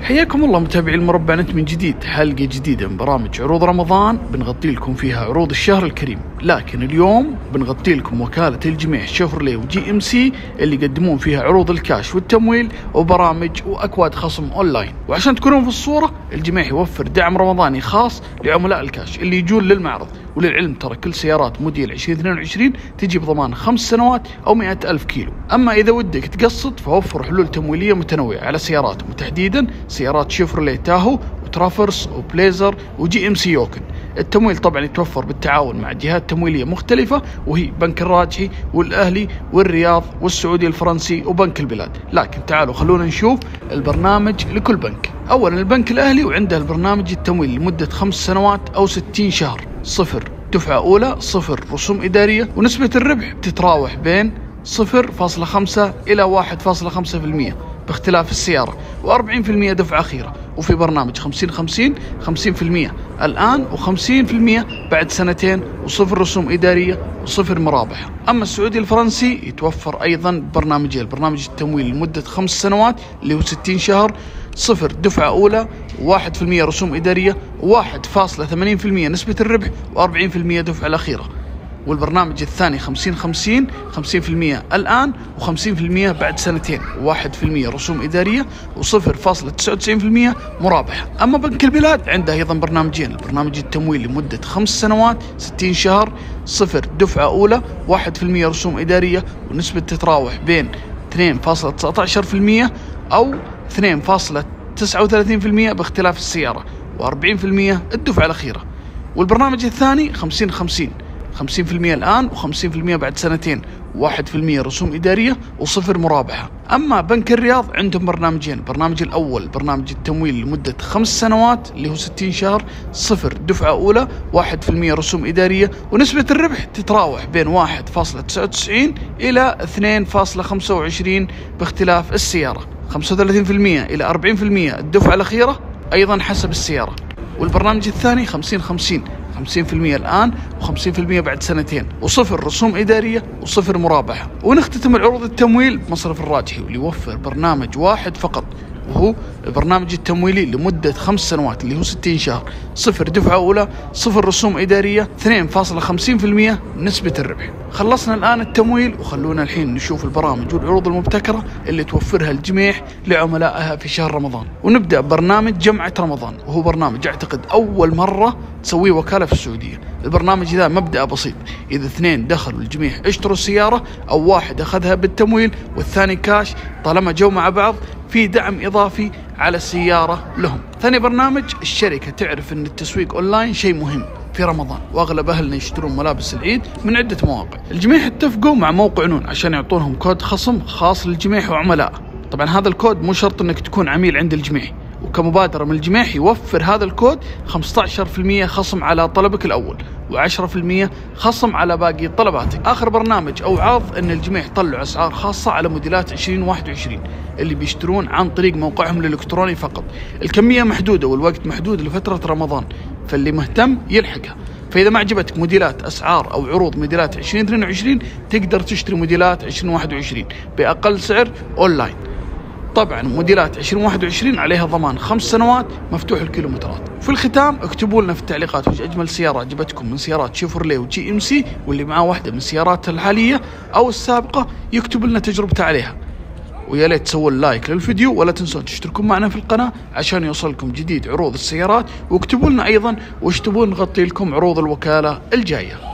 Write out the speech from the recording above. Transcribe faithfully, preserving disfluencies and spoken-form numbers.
حياكم الله متابعي المربع نت من جديد، حلقة جديدة من برامج عروض رمضان بنغطي لكم فيها عروض الشهر الكريم. لكن اليوم بنغطي لكم وكالة الجميع شيفروليه وجي ام سي اللي يقدمون فيها عروض الكاش والتمويل وبرامج واكواد خصم اونلاين. وعشان تكونون في الصورة، الجميع يوفر دعم رمضاني خاص لعملاء الكاش اللي يجون للمعرض. وللعلم ترى كل سيارات موديل عشرين اثنين وعشرين تجي بضمان خمس سنوات او مئة ألف كيلو. اما اذا ودك تقسط فوفر حلول تمويلية متنوعة على سياراتهم، وتحديدا سيارات شيفروليه تاهو وترافرس وبليزر وجي ام سي يوكن. التمويل طبعا يتوفر بالتعاون مع جهات تمويليه مختلفه، وهي بنك الراجحي والاهلي والرياض والسعودي الفرنسي وبنك البلاد. لكن تعالوا خلونا نشوف البرنامج لكل بنك. اولا البنك الاهلي وعنده البرنامج التمويل لمده خمس سنوات او ستين شهر، صفر دفعه اولى، صفر رسوم اداريه، ونسبه الربح بتتراوح بين صفر فاصلة خمسة الى واحد فاصلة خمسة بالمئة باختلاف السيارة، وأربعين بالمئة دفعة أخيرة. وفي برنامج خمسين خمسين، خمسين بالمئة الآن وخمسين بالمئة بعد سنتين، وصفر رسوم إدارية وصفر مرابح. أما السعودي الفرنسي يتوفر أيضا برنامجين، برنامج التمويل لمدة خمس سنوات اللي هو ستين شهر، صفر دفعة أولى، واحد بالمئة رسوم إدارية، واحد فاصلة ثمانين بالمئة نسبة الربح، وأربعين بالمئة دفعة الأخيرة. والبرنامج الثاني خمسين خمسين، خمسين بالمئة الآن وخمسين بالمئة بعد سنتين، واحد بالمئة رسوم إدارية وصفر فاصلة تسعة وتسعين بالمئة مرابحة. أما بنك البلاد عنده أيضا برنامجين، البرنامج التمويل لمدة خمس سنوات ستين شهر، صفر دفعة أولى، واحد بالمئة رسوم إدارية، ونسبة تتراوح بين اثنين فاصلة تسعة عشر بالمئة أو اثنين فاصلة تسعة وثلاثين بالمئة باختلاف السيارة، وأربعين بالمئة الدفعة الأخيرة. والبرنامج الثاني خمسين خمسين، خمسين بالمئة الآن وخمسين بالمئة بعد سنتين، واحد بالمئة رسوم إدارية وصفر مرابحة. أما بنك الرياض عندهم برنامجين، البرنامج الأول برنامج التمويل لمدة خمس سنوات اللي هو ستين شهر، صفر دفعة أولى، واحد بالمئة رسوم إدارية، ونسبة الربح تتراوح بين واحد فاصلة تسعة وتسعين إلى اثنين فاصلة خمسة وعشرين باختلاف السيارة، خمسة وثلاثين بالمئة إلى أربعين بالمئة الدفعة الأخيرة أيضا حسب السيارة. والبرنامج الثاني خمسين خمسين، خمسين بالمئة الآن وخمسين بالمئة بعد سنتين، وصفر رسوم إدارية وصفر مرابحة. ونختتم العروض التمويل بمصرف الراجحي، واللي يوفر برنامج واحد فقط، وهو البرنامج التمويلي لمدة خمس سنوات اللي هو ستين شهر، صفر دفعة أولى، صفر رسوم إدارية، اثنين فاصلة خمسين بالمئة نسبة الربح. خلصنا الآن التمويل، وخلونا الحين نشوف البرامج والعروض المبتكرة اللي توفرها الجميع لعملائها في شهر رمضان. ونبدأ ببرنامج جمعة رمضان، وهو برنامج أعتقد أول مرة تسويه وكالة في السعودية. البرنامج ذا مبدأ بسيط، إذا اثنين دخلوا الجميع اشتروا السيارة، أو واحد أخذها بالتمويل والثاني كاش، طالما جو مع بعض في دعم إضافي على السيارة لهم. ثاني برنامج، الشركة تعرف أن التسويق أونلاين شيء مهم في رمضان، واغلب اهلنا يشترون ملابس العيد من عده مواقع. الجميع اتفقوا مع موقع نون عشان يعطونهم كود خصم خاص للجميع وعملائه. طبعا هذا الكود مو شرط انك تكون عميل عند الجميع، وكمبادرة من الجميع يوفر هذا الكود خمسة عشر بالمئة خصم على طلبك الأول، وعشرة بالمئة خصم على باقي طلباتك. آخر برنامج أو عرض أن الجميع طلعوا أسعار خاصة على موديلات عشرين واحد وعشرين اللي بيشترون عن طريق موقعهم الإلكتروني فقط. الكمية محدودة والوقت محدود لفترة رمضان، فاللي مهتم يلحقها. فإذا ما عجبتك موديلات أسعار أو عروض موديلات عشرين اثنين وعشرين، تقدر تشتري موديلات عشرين واحد وعشرين بأقل سعر أونلاين. طبعا موديلات عشرين واحد وعشرين عليها ضمان خمس سنوات مفتوح الكيلومترات. في الختام اكتبوا لنا في التعليقات وش أجمل سيارة عجبتكم من سيارات شيفروليه وجي ام سي، واللي معاه واحدة من سيارات الحالية أو السابقة يكتب لنا تجربته عليها. ويا ليت تسوون لايك للفيديو، ولا تنسون تشتركون معنا في القناة عشان يوصلكم جديد عروض السيارات. واكتبوا لنا أيضا وش تبون نغطي لكم عروض الوكالة الجاية.